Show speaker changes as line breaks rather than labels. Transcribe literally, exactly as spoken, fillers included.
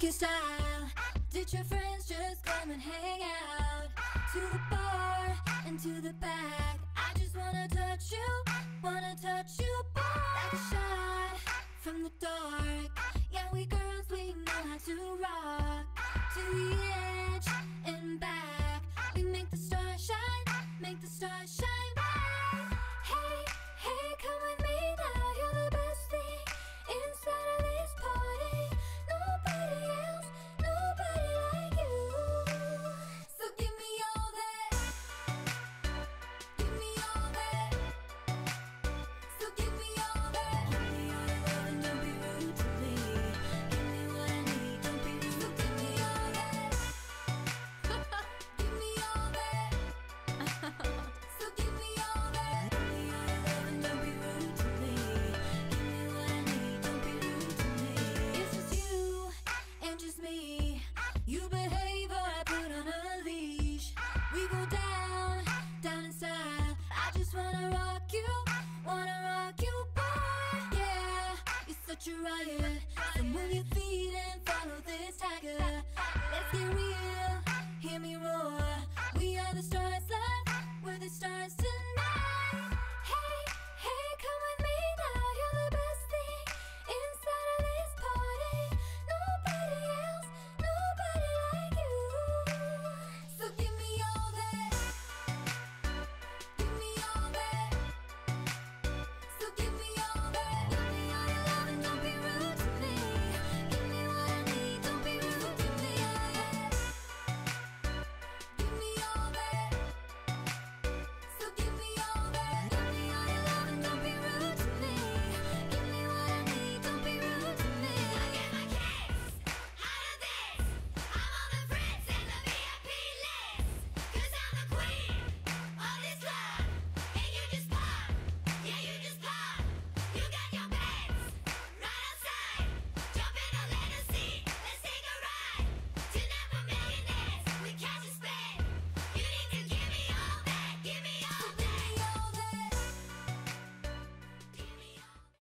like your style. Did your friends just come and hang out? To the bar and to the back. I just wanna touch you, wanna touch you, boy. Like a shot from the dark. Yeah, we girls, we know how to rock. To the edge and back. We make the stars shine, make the stars shine bright. Hey, hey, come with me now. You're the best thing inside of this party. Nobody else, nobody like you. So give me all that. Give me all that. So give me all that. Give me all your love and don't be rude to me. Give me what I need, don't be rude. So give me all that. Give me all that. So give me all that. Give me all your love and don't be rude to me. Give me what I need, don't be rude to me. It's just you and just me. You behave or I put on a leash. We go down, down in style. I just wanna rock you, wanna rock you, boy. Yeah, you're such a riot. So move your feet and follow this tiger. Let's get real.